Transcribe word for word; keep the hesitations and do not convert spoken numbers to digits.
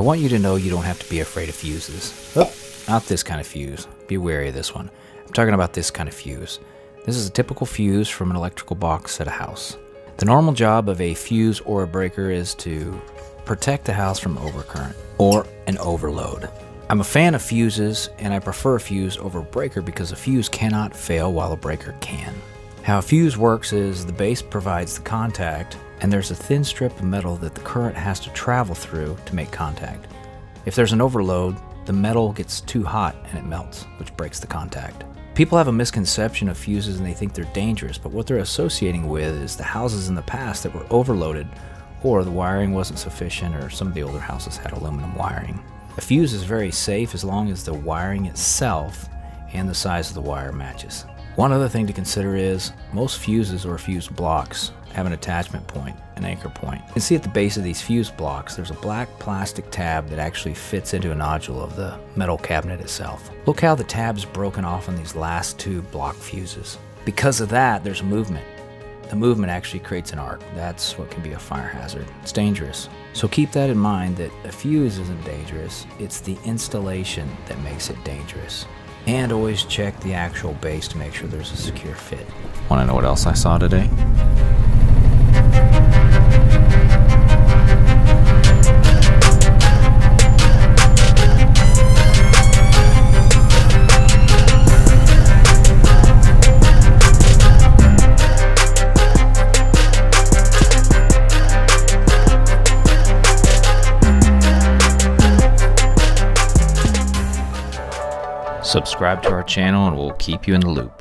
I want you to know you don't have to be afraid of fuses. Oh, not this kind of fuse. Be wary of this one. I'm talking about this kind of fuse. This is a typical fuse from an electrical box at a house. The normal job of a fuse or a breaker is to protect the house from overcurrent or an overload. I'm a fan of fuses, and I prefer a fuse over a breaker because a fuse cannot fail while a breaker can. How a fuse works is the base provides the contact, and there's a thin strip of metal that the current has to travel through to make contact. If there's an overload, the metal gets too hot and it melts, which breaks the contact. People have a misconception of fuses and they think they're dangerous, but what they're associating with is the houses in the past that were overloaded, or the wiring wasn't sufficient, or some of the older houses had aluminum wiring. A fuse is very safe as long as the wiring itself and the size of the wire matches. One other thing to consider is most fuses or fuse blocks have an attachment point, an anchor point. You can see at the base of these fuse blocks there's a black plastic tab that actually fits into a nodule of the metal cabinet itself. Look how the tab's broken off on these last two block fuses. Because of that, there's movement. The movement actually creates an arc. That's what can be a fire hazard. It's dangerous. So keep that in mind, that a fuse isn't dangerous, it's the installation that makes it dangerous. And always check the actual base to make sure there's a secure fit. Want to know what else I saw today? Subscribe to our channel and we'll keep you in the loop.